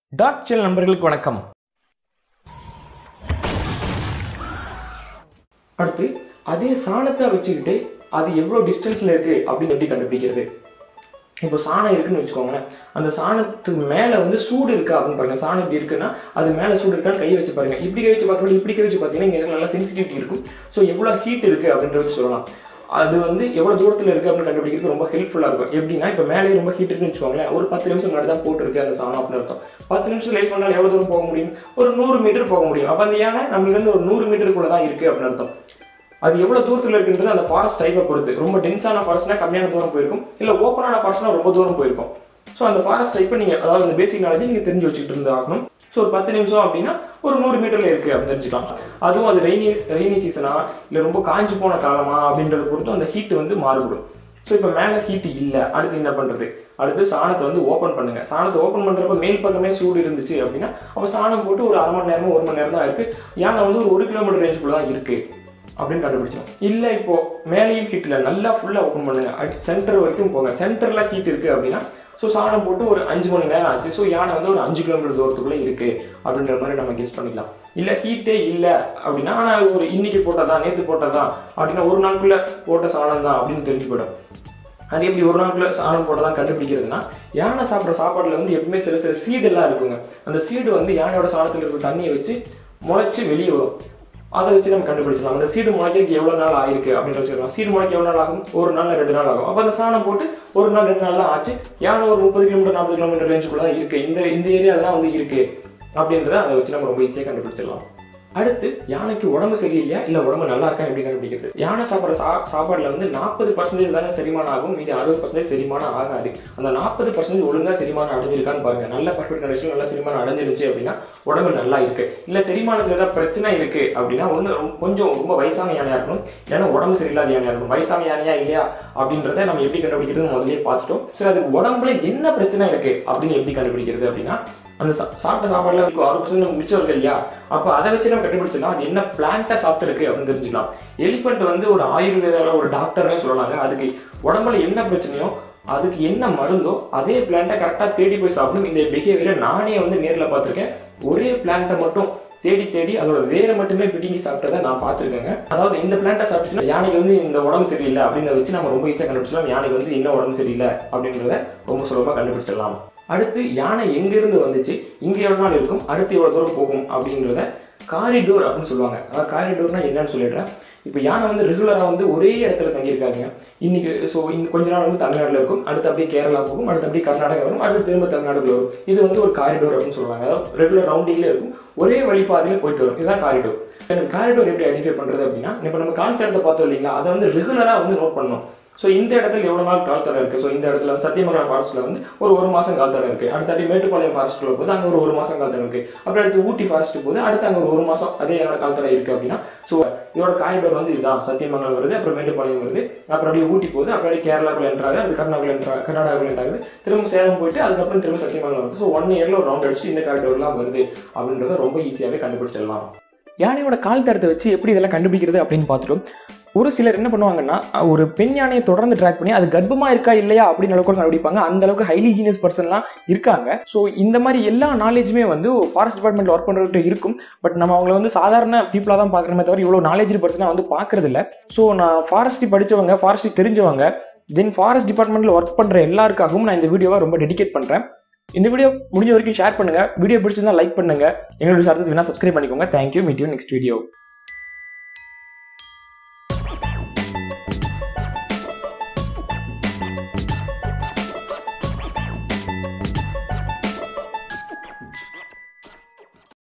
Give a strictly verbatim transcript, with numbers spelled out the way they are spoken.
Dot channel நண்பர்களுக்கு வணக்கம். அடுத்து அதே சாணத்தை வச்சுக்கிட்டு அது எவ்வளோ டிஸ்டன்ஸில் இருக்குது அப்படின்னு எப்படி கண்டுபிடிக்கிறது? இப்போ சாணம் இருக்குன்னு வச்சுக்கோங்களேன், அந்த சாணத்துக்கு மேலே வந்து சூடு இருக்கா அப்படின்னு பாருங்க. சாணம் இப்படி இருக்குன்னா அது மேலே சூடு இருக்கான்னு கை வச்சு பாருங்க. இப்படி கை வச்சு பார்க்கும்போது இப்படி கை வச்சு பார்த்தீங்கன்னா இங்கே நல்லா சென்சிட்டிவிட்டி இருக்கும். ஸோ எவ்வளோ ஹீட் இருக்குது அப்படின்ற வச்சு சொல்லலாம். அது வந்து எவ்வளோ தூரத்தில் இருக்குது அப்படின்னு கண்டுபிடிக்கிறது ரொம்ப ஹெல்ப்ஃபுல்லாக இருக்கும். எப்படின்னா இப்போ மேலே ரொம்ப ஹீட் இருக்குன்னு வச்சுக்கோங்களேன், ஒரு பத்து நிமிஷம் முன்னாடி தான் போட்டுருக்கு அந்த சாணம் அப்படின்னு அர்த்தம். பத்து நிமிஷம் லைட் பண்ணால் எவ்வளோ தூரம் போக முடியும்? ஒரு நூறு மீட்டர் போக முடியும். அப்போ அந்த யானை நம்மளிருந்து ஒரு நூறு மீட்டருக்குள்ள தான் இருக்குது அப்படின்னு அர்த்தம். அது எவ்வளோ தூரத்தில் இருக்குன்றது அந்த ஃபாரஸ்ட் டைப்பை பொறுத்து. ரொம்ப டென்ஸான ஃபாரஸ்ட்னா கம்மியான தூரம் போயிருக்கும், இல்லை ஓப்பனான ஃபாரஸ்ட்னா ரொம்ப தூரம் போயிருக்கும். ஸோ அந்த ஃபாரஸ்ட் டைப்பை நீங்கள் அதாவது அந்த பேசிக் நாலேஜ் நீங்கள் தெரிஞ்சு வச்சுக்கிட்டு இருந்து ஆகணும். ஸோ ஒரு பத்து நிமிஷம் அப்படின்னா ஒரு நூறு மீட்டரில் இருக்குது அப்படின்னு தெரிஞ்சுக்கலாம். அதுவும் அது ரெய்னி ரெய்னி சீசனா இல்லை ரொம்ப காஞ்சி போன காலமா அப்படின்றத பொறுத்தும் அந்த ஹீட் வந்து மாறுபடும். ஸோ இப்போ மேலே ஹீட் இல்லை, அடுத்து என்ன பண்ணுறது? அடுத்து சாணத்தை வந்து ஓப்பன் பண்ணுங்கள். சாணத்தை ஓப்பன் பண்ணுறப்ப மேல் பக்கமே சூடு இருந்துச்சு அப்படின்னா அப்போ சாணம் போட்டு ஒரு அரை மணி நேரமோ ஒரு மணி நேரம் தான் இருக்குது, யானை வந்து ஒரு ஒரு கிலோமீட்டர் ரேஞ்சுக்குள்ள தான் இருக்குது அப்படின்னு கண்டுபிடிச்சோம். இல்லை இப்போ மேலேயும் ஹீட் இல்லை, நல்லா ஃபுல்லாக ஓப்பன் பண்ணுங்க, சென்டர் வரைக்கும் போங்க. சென்டரில் ஹீட் இருக்குது அப்படின்னா ஸோ சாணம் போட்டு ஒரு அஞ்சு மணி நேரம் ஆச்சு, ஸோ யானை வந்து ஒரு அஞ்சு கிலோமீட்டர் தூரத்துக்குள்ளே இருக்குது அப்படின்ற மாதிரி நம்ம கெஸ் பண்ணிக்கலாம். இல்லை ஹீட்டே இல்லை அப்படின்னா ஆனால் ஒரு இன்னைக்கு போட்டதா நேற்று போட்டதா அப்படின்னா ஒரு நாளுக்குள்ளே போட்ட சாணம் தான் அப்படின்னு தெரிஞ்சு போயிடும். அது எப்படி ஒரு நாளுக்குள்ளே சாணம் போட்டதான் கண்டுபிடிக்கிறதுனா, யானை சாப்பிட்ற சாப்பாட்டில் வந்து எப்பவுமே சில சில சீடெல்லாம் இருக்குங்க. அந்த சீடு வந்து யானையோட சாணத்தில் இருக்கிற தண்ணியை வச்சு முளைச்சி வெளியே வரும். அதை வச்சு நம்ம கண்டுபிடிச்சலாம் அந்த சீடு முளைக்கிறதுக்கு எவ்வளோ நாள் ஆயிருக்கு அப்படின்னு வச்சுக்கலாம். சீடு முளைக்க எவ்வளோ நாள் ஆகும்? ஒரு நாள் ரெண்டு நாள் ஆகும். அப்போ அந்த சாணம் போட்டு ஒரு நாள் ரெண்டு நாள் தான் ஆச்சு. யானை ஒரு முப்பது கிலோமீட்டர் நாற்பது கிலோமீட்டர் ரேஞ்சுக்குள்ள தான் இருக்குது, இந்த இந்த ஏரியாவில் தான் வந்து இருக்குது அப்படின்றத அதை வச்சு நம்ம ரொம்ப ஈஸியாக கண்டுபிடிச்சிடலாம். அடுத்து யானைக்கு உடம்பு சரியில்லையா இல்லை உடம்பு நல்லா இருக்கா எப்படி கண்டுபிடிக்கிறது? யானை சாப்பிட்ற சா சாப்பாடுல வந்து நாற்பது பர்சன்டேஜ் தானே செரிமானம் ஆகும், மீதி அறுபது பர்சன்டேஜ் செரிமானம் ஆகாது. அந்த நாற்பது பர்சன்டேஜ் ஒழுங்காக செரிமானம் அடைஞ்சிருக்கான்னு பாருங்க. நல்ல பர்ஃபெக்ட் கண்டிஷன் நல்லா செரிமானம் அடைஞ்சிருச்சு அப்படின்னா உடம்பு நல்லா இருக்கு. இல்லை செரிமானத்தில் ஏதாவது பிரச்சனை இருக்கு அப்படின்னா ஒன்று கொஞ்சம் ரொம்ப வயசான யானையா இருக்கணும், ஏன்னா உடம்பு சரியில்லாத யானையா இருக்கணும். வயசான யானையா இல்லையா அப்படின்றத நம்ம எப்படி கண்டுபிடிக்கிறது முதலே பார்த்துட்டோம். சரி, அதுக்கு உடம்புல என்ன பிரச்சனை இருக்கு அப்படின்னு எப்படி கண்டுபிடிக்கிறது அப்படின்னா, அந்த சாப்பிட்ட சாப்பாடுல இருக்கும் அறுபது பர்சன்ட் மிச்சம் இருக்கு இல்லையா, அப்போ அதை வச்சு நம்ம கண்டுபிடிச்சலாம் அது என்ன பிளான்ட்டா சாப்பிட்டுருக்கு அப்படின்னு தெரிஞ்சுக்கலாம். எலிஃபென்ட் வந்து ஒரு ஆயுர்வேதால ஒரு டாக்டர்னே சொல்லலாங்க. அதுக்கு உடம்புல என்ன பிரச்சனையோ அதுக்கு என்ன மருந்தோ அதே பிளான்ட்டை கரெக்டாக தேடி போய் சாப்பிடணும். இந்த பிஹேவியரை நானே வந்து நேரில் பார்த்துருக்கேன். ஒரே பிளான்ட்டை மட்டும் தேடி தேடி அதோட வேரை மட்டுமே பிடிங்கி சாப்பிட்டதை நான் பார்த்துருக்கேங்க. அதாவது இந்த பிளான்ட்டை சாப்பிட்டுச்சுன்னா யானைக்கு வந்து இந்த உடம்பு சரியில்லை அப்படின்னு வச்சு நம்ம ரொம்ப ஈஸியாக கண்டுபிடிச்சலாம் யானைக்கு வந்து என்ன உடம்பு சரியில்லை அப்படின்றத ரொம்ப சுலபமாக கண்டுபிடிச்சிடலாம். அடுத்து யானை எங்கேருந்து வந்துச்சு, இங்கே எவ்வளோ நாள் இருக்கும், அடுத்து எவ்வளோ தூரம் போகும் அப்படின்றத காரிடோர் அப்படின்னு சொல்லுவாங்க. அதாவது காரிடோர்னா என்னன்னு சொல்லிடுறேன். இப்போ யானை வந்து ரெகுலராக வந்து ஒரே இடத்துல தங்கியிருக்காங்க இன்னைக்கு. ஸோ இந்த கொஞ்ச நாள் வந்து தமிழ்நாட்டில் இருக்கும், அடுத்து அப்படியே கேரளா போகும், அடுத்து அப்படியே கர்நாடகா வரும், அடுத்து திரும்ப தமிழ்நாடுக்குள்ள வரும். இது வந்து ஒரு காரிடோர் அப்படின்னு சொல்லுவாங்க. அதாவது ரெகுலர் ரவுண்டிங்லேயே இருக்கும், ஒரே வழிபாதையில் போயிட்டு வரும். இதுதான் காரிடோர். எனக்கு காரிடோர் எப்படி ஐடென்டிஃபை பண்ணுறது அப்படின்னா, இப்போ நம்ம கால் தடத்தை பார்த்தோம் இல்லைங்களா, அதை வந்து ரெகுலராக வந்து நோட் பண்ணணும். ஸோ இந்த இடத்துல எவ்வளோ நாள் கால் தடம் இருக்குது. ஸோ இந்த இடத்துல வந்து சத்தியமங்கலம் ஃபாரஸ்ட்டில் வந்து ஒரு ஒரு மாதம் கால் தடம் இருக்குது. அடுத்து அப்படியே மேட்டுப்பாளையம் ஃபாரஸ்ட்டில் போது அங்கே ஒரு ஒரு மாதம் கால் தடம் இருக்குது. அப்புறம் அடுத்து ஊட்டி ஃபாரஸ்ட்டு போது அடுத்து அங்கே ஒரு ஒரு மாதம் அதே என்னோட கால் தடம் இருக்குது அப்படின்னா, ஸோ இதோட காரிடோர் வந்து இதுதான். சத்தியமங்கலம் வருது, அப்புறம் மேட்டுப்பாளையம் வருது, அப்புறம் அப்படியே ஊட்டி போகுது, அப்புறம் அப்படியே கேரளாக்குள்ள என்ட்ராது, அது கர்நாடகாவில் என்ட்ரா கர்நாடகாவில் என்ட்ராகுது, திரும்ப சேலம் போயிட்டு அதுக்கப்புறம் திரும்ப சத்தியமங்கலம் வருது. ஸோ ஒன் இயரில் ஒரு ரவுண்ட் அடிச்சு இந்த காரிடோர்லாம் வருது அப்படின்றத ரொம்ப ஈஸியாகவே கண்டுபிடிச்சிடலாம். யானையோட கால் தடத்தை வச்சு எப்படி இதெல்லாம் கண்டுபிடிக்கிறது அப்படின்னு பார்த்துட்டோம். ஒரு சிலர் என்ன பண்ணுவாங்கன்னா, ஒரு பெண் யானையை தொடர்ந்து ட்ராக் பண்ணி அது கர்ப்பமா இருக்கா இல்லையா அப்படின்னு அளவுக்கு கண்டுபிடிப்பாங்க. அந்த அளவுக்கு ஹைலி ஜீனியஸ் பர்சன்லாம் இருக்காங்க. ஸோ இந்த மாதிரி எல்லா நாலேஜுமே வந்து ஃபாரஸ்ட் டிபார்ட்மெண்ட்ல ஒர்க் பண்ணுறதுக்கு இருக்கும். பட் நம்ம அவங்களை வந்து சாதாரண பீப்புளாக தான் பார்க்குறமே தவிர இவ்வளோ நாலேஜ் பர்சனாக வந்து பார்க்கறது இல்லை. ஸோ நான் ஃபாரஸ்ட்ரி படித்தவங்க, ஃபாரஸ்ட்ரி தெரிஞ்சவங்க, தென் ஃபாரஸ்ட் டிபார்ட்மெண்ட்டில் ஒர்க் பண்ணுற எல்லாருக்காகவும் நான் இந்த வீடியோவை ரொம்ப டெடிகேட் பண்ணுறேன். இந்த வீடியோ முடிஞ்ச வரைக்கும் ஷேர் பண்ணுங்க. வீடியோ பிடிச்சிருந்தா லைக் பண்ணுங்க. எங்களுடைய சார்ஜஸ் வேணா சப்ஸ்கிரைப் பண்ணிக்கோங்க. Thank you. Meet you next video.